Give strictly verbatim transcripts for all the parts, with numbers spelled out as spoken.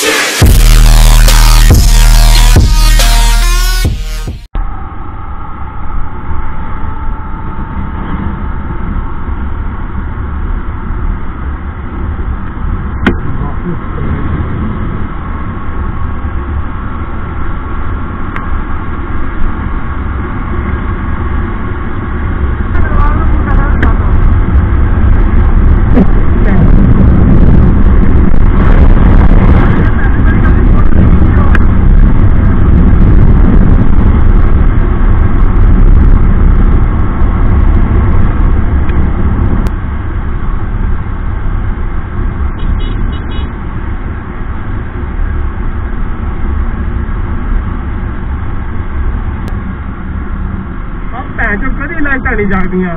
नहीं जागदियां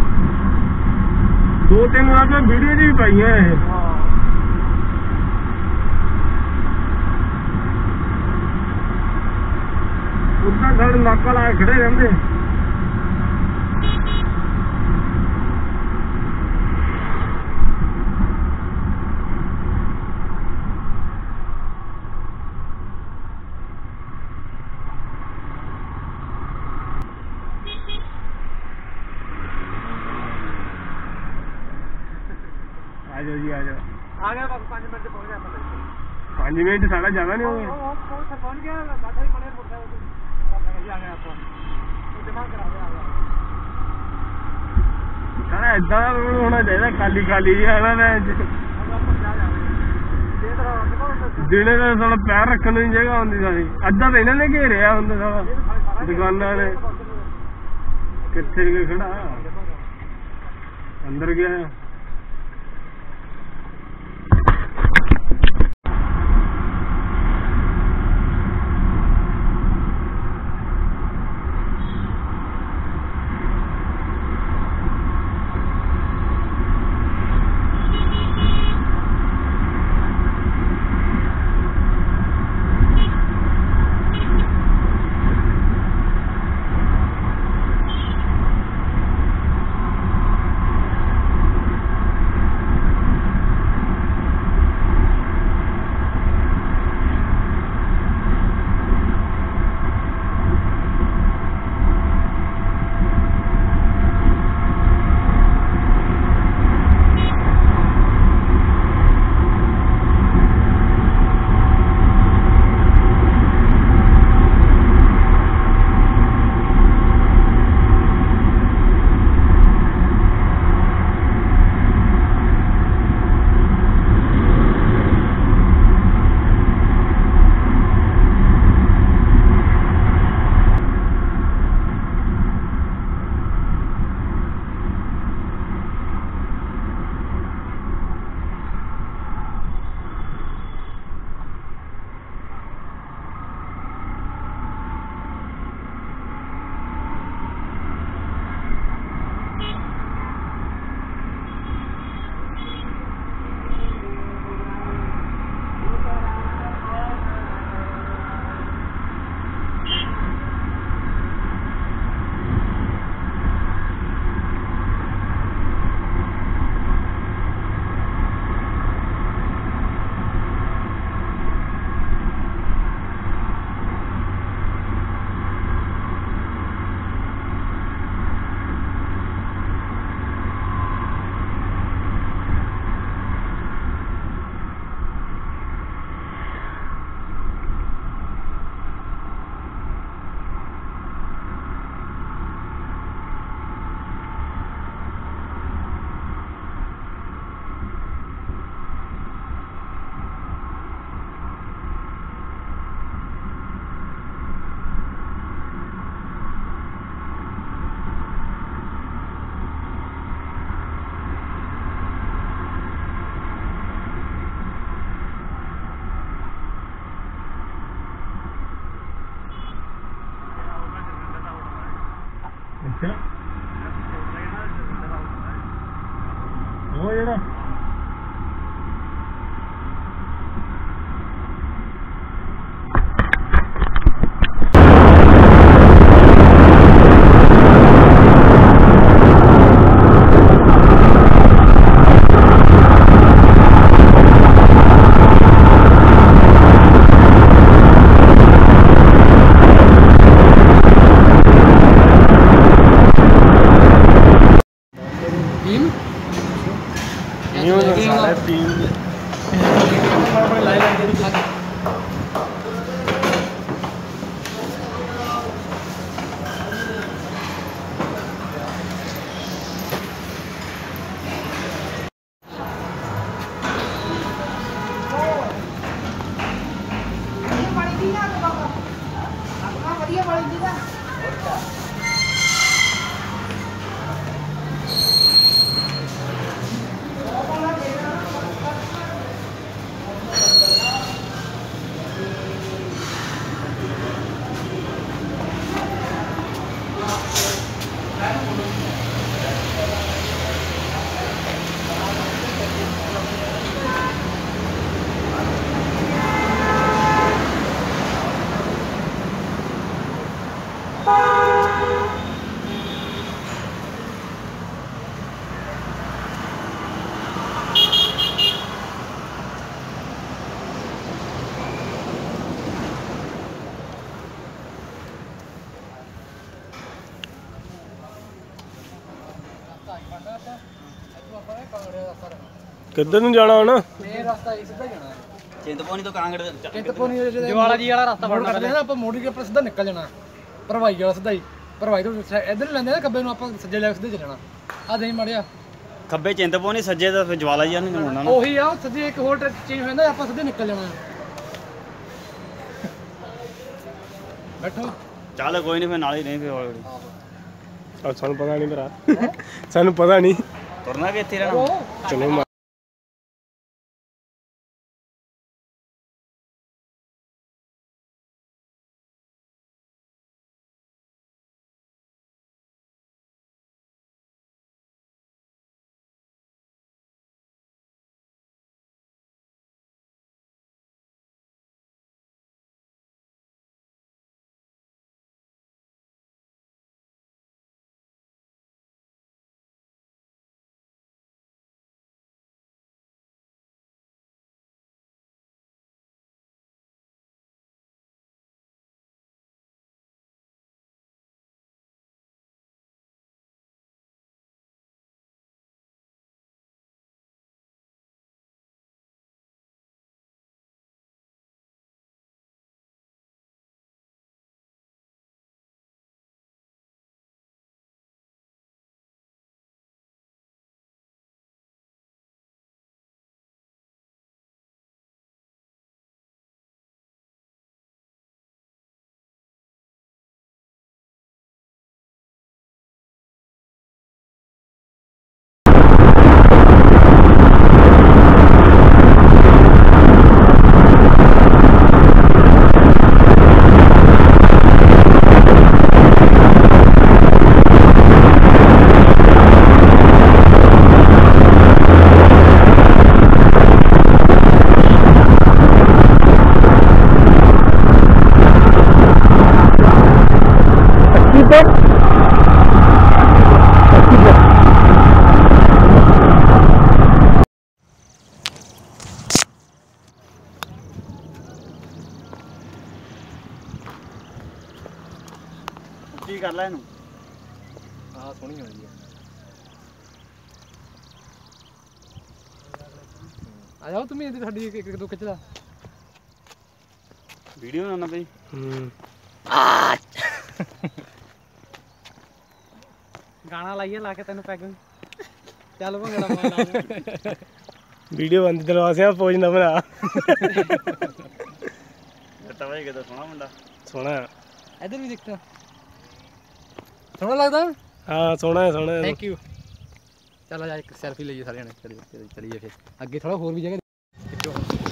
दो तीन बार मैं वीडियो जी भी पाई है उतना घर नाका ला खड़े रहते आ जाओ जी आ जाओ आ गया बस पाँच मिनट पहुंच गया पाँच मिनट साढ़ा ज्यादा नहीं हो गया पहुंच गया आ गया आपको जमा करा दे सारा इदा रोड होना चाहिए खाली खाली है दिने का सारा पैर रखने की जगह होंगी सारी अद्धा तो इन्होंने घेरिया होंगे सारा दुकाना ने कितने खड़ा अंदर गया अच्छा वो जेड़ा न्यू सारे टीम लाइव लग किधर ਨੂੰ ਜਾਣਾ ਹੁਣ ਇਹ ਰਸਤਾ ਇਹ ਸਿੱਧਾ ਜਾਣਾ ਚਿੰਤਪੁਰਨੀ ਤੋਂ ਕਾਂਗੜ ਚਿੰਤਪੁਰਨੀ ਜਵਾਲਾ ਜੀ ਵਾਲਾ ਰਸਤਾ ਫੜ ਕਰਦੇ ਨਾ ਆਪਾਂ ਮੋੜੀ ਕੇ ਆਪਾਂ ਸਿੱਧਾ ਨਿਕਲ ਜਾਣਾ ਭਰਵਾਈ ਵਾਲਾ ਸਿੱਧਾ ਹੀ ਭਰਵਾਈ ਤੋਂ ਇੱਧਰ ਲੈਂਦੇ ਨਾ ਖੱਬੇ ਨੂੰ ਆਪਾਂ ਸੱਜੇ ਲੈ ਕੇ ਸਿੱਧੇ ਚੱਲਣਾ ਆ ਦੇਈ ਮੜਿਆ ਖੱਬੇ ਚਿੰਤਪੁਰਨੀ ਸੱਜੇ ਤਾਂ ਫਿਰ ਜਵਾਲਾ ਜੀ ਨੂੰ ਮੁੜਨਾ ਨਾ ਉਹੀ ਆ ਸੱਜੇ ਇੱਕ ਹੋਰ ਚੇਂਜ ਹੋ ਜਾਂਦਾ ਆਪਾਂ ਸਿੱਧੇ ਨਿਕਲ ਜਾਣਾ ਬੈਠੋ ਚੱਲ ਕੋਈ ਨਹੀਂ ਫਿਰ ਨਾਲ ਹੀ ਨਹੀਂ ਫਿਰ ਹੌਲੀ ਆ ਸਾਨੂੰ ਪਤਾ ਨਹੀਂ ਭਰਾ ਸਾਨੂੰ ਪਤਾ ਨਹੀਂ ਤੁਰਨਾ ਕਿ ਇੱਥੇ ਰਹਿਣਾ ਚਲੋ ਕੀ ਕਰ ਲੈ ਇਹਨੂੰ ਆਹ ਸੋਹਣੀ ਹੋਈ ਹੈ ਆ ਜਾਓ ਤੁਸੀਂ ਇਹਦੀ ਸਾਡੀ ਇੱਕ ਦੋ ਖਿੱਚ ਲਾ ਵੀਡੀਓ ਨਾ ਬਈ ਹੂੰ ਗਾਣਾ ਲਾਈਏ ਲਾ ਕੇ ਤੈਨੂੰ ਪੈਗ ਚੱਲ ਭੰਗੜਾ ਮਾਰ ਵੀਡੀਓ ਬੰਦ ਦਰਵਾਜ਼ਿਆਂ ਪੋਜ ਨਾ ਬਣਾ ਤਾਂ ਭਾਈ ਕਿਦਾਂ ਸੋਹਣਾ ਮੁੰਡਾ ਸੋਹਣਾ ਇੱਧਰ ਵੀ ਦੇਖਦਾ ਸੋਹਣਾ ਲੱਗਦਾ ਹਾਂ ਸੋਹਣਾ ਹੈ ਸੋਹਣਾ ਥੈਂਕ ਯੂ ਚੱਲ ਆ ਜਾ ਇੱਕ ਸੈਲਫੀ ਲਈਏ ਸਾਰਿਆਂ ਨੇ ਚਲੀਏ ਚਲੀਏ ਫਿਰ ਅੱਗੇ ਥੋੜਾ ਹੋਰ ਵੀ ਜਗ੍ਹਾ ਖਿੱਚੋ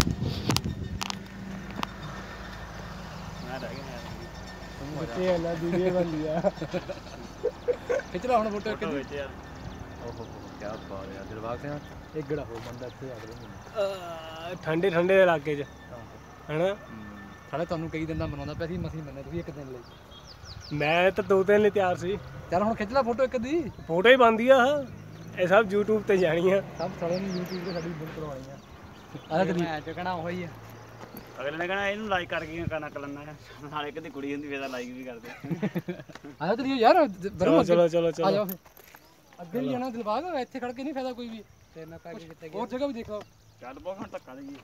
ਮੈਂ ਰਹਿ ਗਿਆ ਬੱਚੇ ਹੈ ਨਾ ਵੀਡੀਓ ਬੰਦੀ ਆ ਖਿੱਚ ਲਾ ਹੁਣ ਫੋਟੋ ਇੱਕ ਵਿੱਚ ਯਾਰ ਓਹ ਹੋ ਕੀ ਬਾਤ ਹੈ ਦਿਲਬਾਗ ਸਿੰਘ ਇੱਕ ਗੜਾ ਹੋਰ ਬੰਦਾ ਇੱਥੇ ਆ ਗਿਆ ਠੰਡੇ ਠੰਡੇ ਦੇ ਇਲਾਕੇ 'ਚ ਹੈਨਾ ਸਾਲੇ ਤੁਹਾਨੂੰ ਕਈ ਦਿਨ ਦਾ ਮਨਾਉਂਦਾ ਪਿਆ ਸੀ ਮਸੀਂ ਮੰਨਿਆ ਤੁਸੀਂ ਇੱਕ ਦਿਨ ਲਈ ਮੈਂ ਤਾਂ ਦੋ ਤਿੰਨ ਲਈ ਤਿਆਰ ਸੀ ਚੱਲ ਹੁਣ ਖਿੱਚ ਲੈ ਫੋਟੋ ਇੱਕ ਦੀ ਫੋਟੋ ਹੀ ਬਣਦੀ ਆ ਇਹ ਸਭ YouTube ਤੇ ਜਾਣੀ ਆ ਸਭ ਸਾਲਿਆਂ ਨੂੰ YouTube ਤੇ ਸਾਡੀ ਬੁੱਕ ਕਰਵਾਉਣੀ ਆ ਆਹ ਤੇਰੀ ਮੈਚ ਕਹਣਾ ਉਹੀ ਆ ਅਗਲੇ ਨੇ ਕਹਣਾ ਇਹਨੂੰ ਲਾਈਕ ਕਰਕੇ ਕਰਨਾ ਕਲੰਨਾ ਨਾਲੇ ਕਦੀ ਕੁੜੀ ਹੁੰਦੀ ਫੇਰ ਤਾਂ ਲਾਈਕ ਵੀ ਕਰਦੇ ਆਹ ਤੇਰੀ ਯਾਰ ਚਲੋ ਚਲੋ ਚਲੋ ਆ ਜਾਓ ਫਿਰ ਅੱਗੇ ਵੀ ਜਾਣਾ ਦਿਲਬਾਗ ਇੱਥੇ ਖੜ ਕੇ ਨਹੀਂ ਫਾਇਦਾ ਕੋਈ ਵੀ और जगह भी देखो ਚੱਲ ਬਹੁਤ ਹੁਣ ਧੱਕਾ ਦੇਈਏ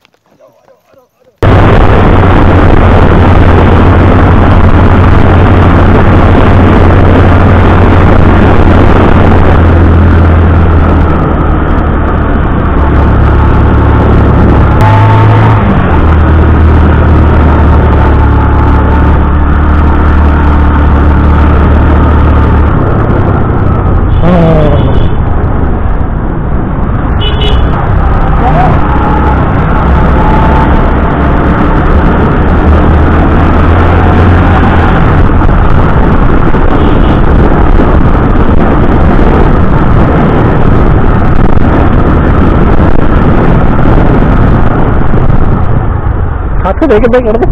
देख कर दे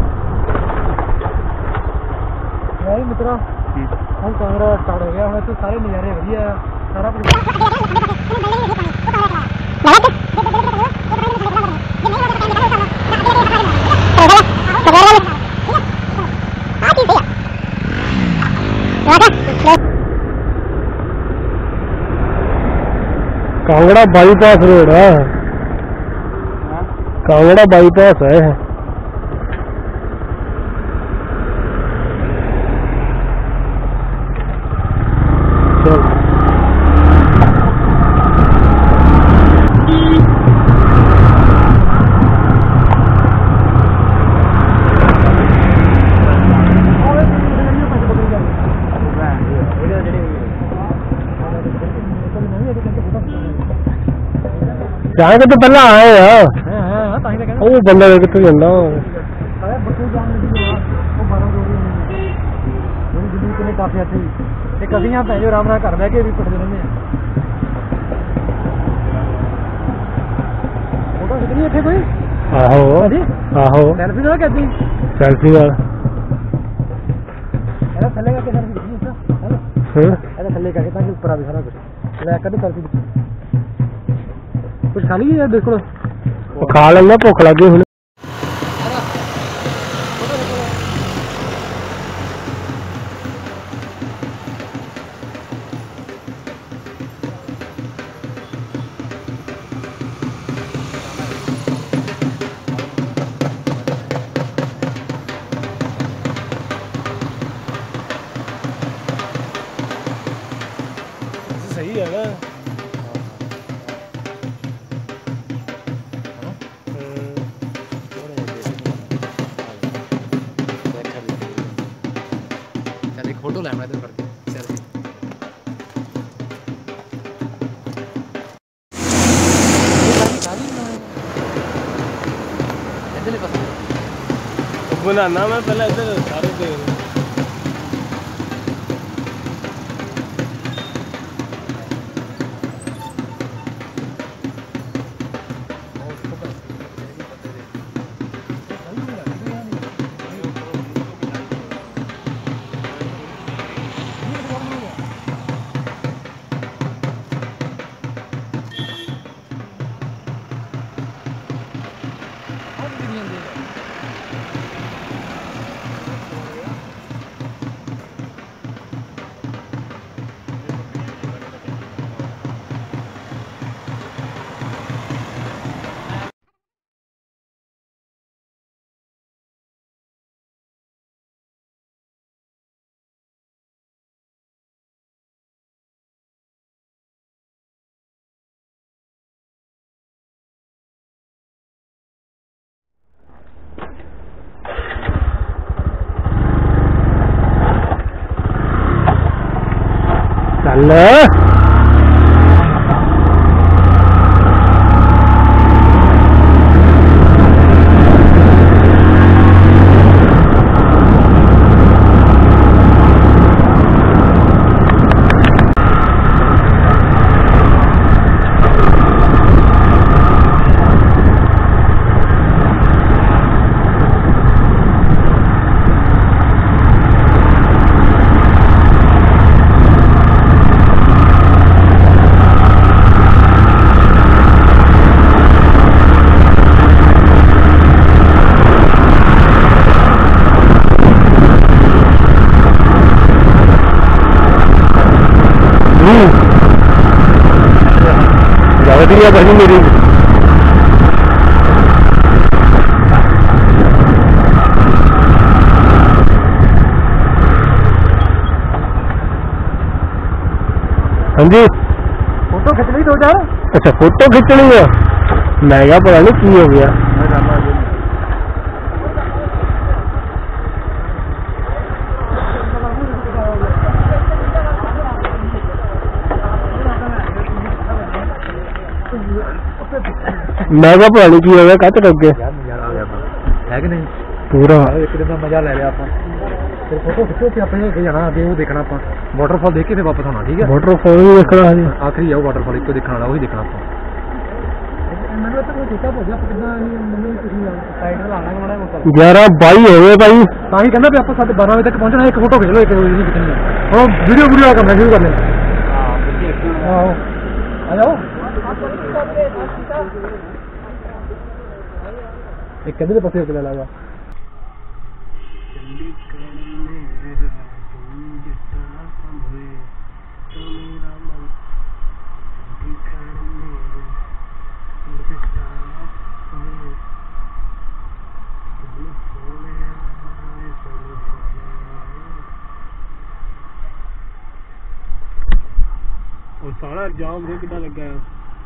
भाई मित्रों हम कांगड़ा स्टार्ट हो गया हमें तो सारे नज़ारे बढ़िया सारा कांगड़ा बाईपास रोड है कांगड़ा बाईपास है जाए तो पहला आए यार वो बंदा कितने जाना काफी अच्छी एक अभी यहाँ पे जो राम राम घर बह के भी पढ़ते रहने फोटो कितनी अच्छे कोई आहो आहो सेल्फी वाला कहती सेल्फी वाला अरे थल्ले का सेल्फी खींची इसका हेलो अरे थल्ले का ताकि ऊपर आ भी सारा कुछ ले कर दे सेल्फी कुछ खा ली यार देखो खा लेना भुख लगी हुई सही है ना फोटो लेना इधर करके सेल्फी इधर ले पसंद बनाना मैं पहले इधर सारे दे चल ਆ ਭਾਜੀ ਮੇਰੀ। ਹਾਂਜੀ फोटो खिंच ली दो चार। अच्छा फोटो खिंचनी है, मैं क्या पता नहीं की हो गया। मैं क्या पता नहीं की हो गया, कद रुक गए है कि नहीं पूरा। एक दिन का मजा ले लिया आप, फिर फोटो खिंचो फिर अपने लेके जाना आगे, वो देखना आप वाटरफॉल देख के फिर वापस आना। ठीक है वाटरफॉल भी देखना है, आखिरी है वो वाटरफॉल, एक तो देखना वाला वही देखना आप। ग्यारह बाई हो गए भाई, ताकि कहना भी आप साढ़े बारह बजे तक पहुंचना, एक फोटो खींच लो, एक वीडियो वीडियो करना शुरू कर लें। आ जाओ एक कहते पत्ते होकर लगा और सारा जाम देख कितना लगा है।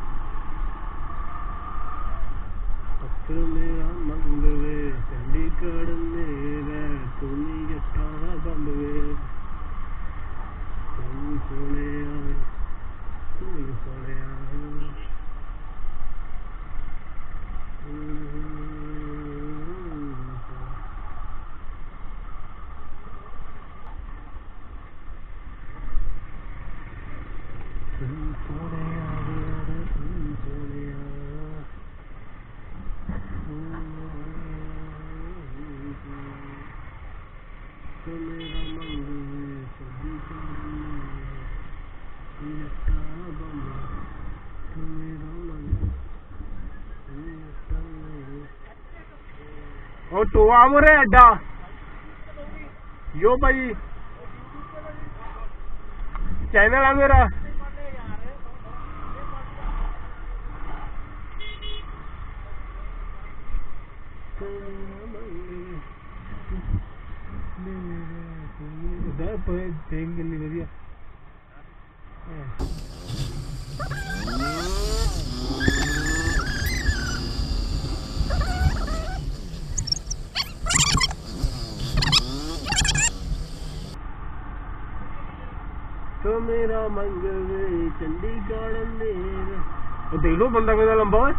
मेरा मंगवे चंडीगढ़ मेरा तुनी जटा बंदवे तुम सोने तुम सोने और टोआ मोरे अड्डा यो भाई चैनल है मेरा। कितनी वधिया तो मेरा मंगवे चंडीगढ़ मेरा। देख लो बंदा कितना लंबा है,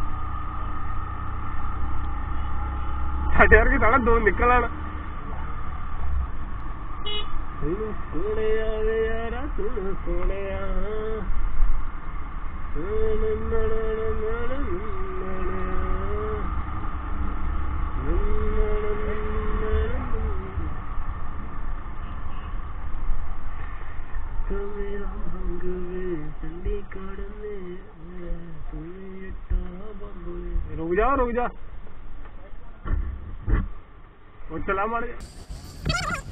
साढ़े यार की साढ़ा दो निकल आना। सोने आवे यारा सुन सोने रुक जा रुक जा, वो चला मार।